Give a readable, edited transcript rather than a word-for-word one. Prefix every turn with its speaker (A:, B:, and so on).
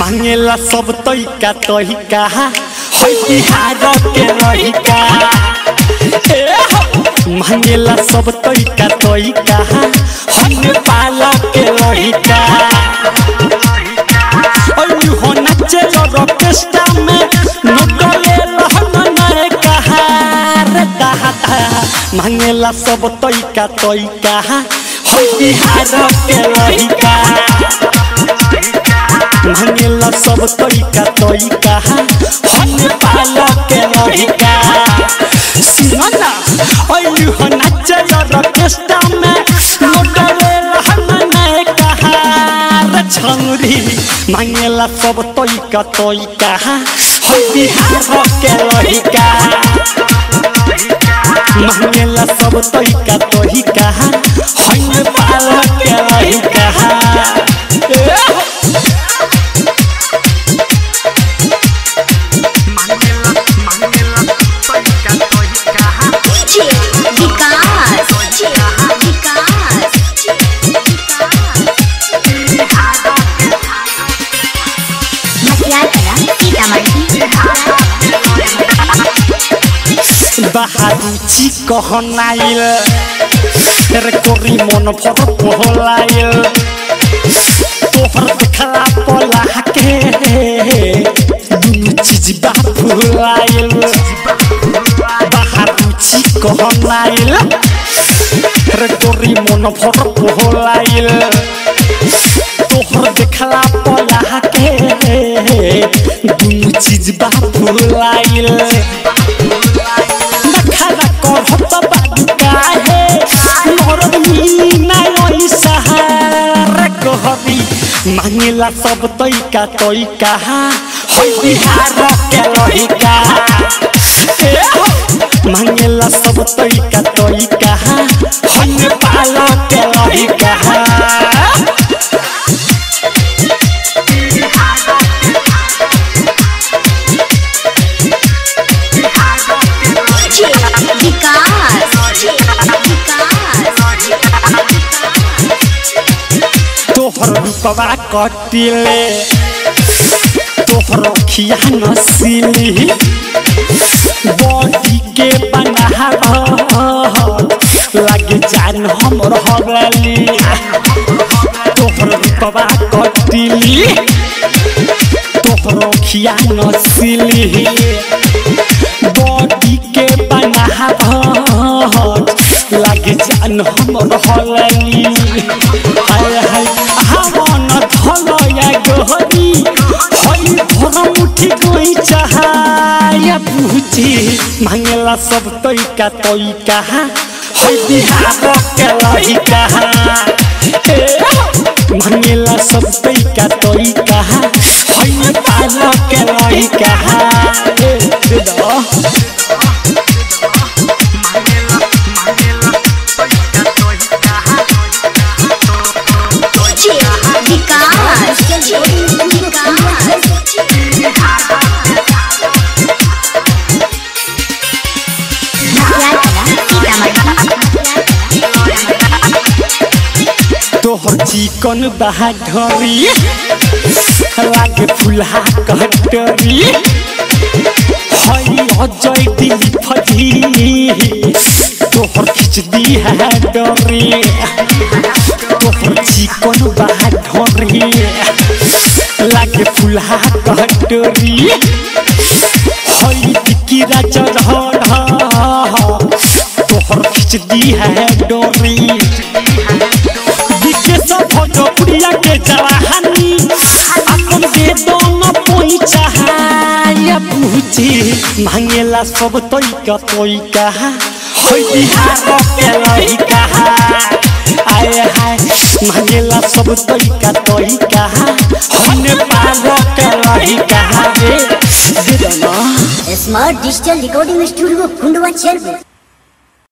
A: मांगेला सब तोइका तोइका है बिहार के लइका मांगेला सब तोइका तोइका है नेपाल के लइका ओयू हो नाचे ऑर्केस्ट्रा में नकले लहन नए कहा रे दादा मांगेला सब तोइका तोइका है बिहार के लइका मांगेला सब तोइका तोइका है नेपाल के लइका सुनना ओयू हो नाचे ऑर्केस्ट्रा में नकले लहन नए कहा रे छौरी मांगेला सब तोइका तोइका है बिहार के लइका मांगेला सब तोइका तोइका है नेपाल के लइका बाहारुची कहनाइल रे कोरी मन भर पहलाइल तोहर देखला पला के दुनु चीज बाफुलाइल बाहारुची कहनाइल रे कोरी मन भर पहलाइल तोहर देखला पला के दुनु चीज बाफुलाइल नखरा करत बाडू काहे मोर मीना ओइ सहारा कहबी मांगेला सब तोइका तोइका है बिहार के लइका मांगेला सब तोइका तोइका है नेपाल के लइका तोहर रूपवा कटिले तोहर अखिया नसीली बॉडी के बना लगे जान हमर हवेली तोहर रूपवा कटिली तोहर अखिया नसीली बॉडी के बना लगे जान हमर हवेली हाय हाय हमन धलया गहरी हई भर मुठी गई चाहाया पूछी मांगेला सब तोइका तोइका है बिहार के लइका मांगेला सब तोइका तोइका है नेपाल के लइका तोहर चिकन बहादुरी लागे फुलहा कटरी हई अजय दिल फजी तोहर खिच दी है डरी तोहर चिकन बहादुरी लागे फुलहा कटरी हई दिकिरा चढ़ तोहर खिच दी है डरी भोजपुरिया के जवानी अपन दे दोनों पहुंचा है पूछी मांगेला सब तोइका तोइका है बिहार के लइका आए हाय मांगेला सब तोइका तोइका है नेपाल के लइका
B: smart digital recording studio Khundwa चल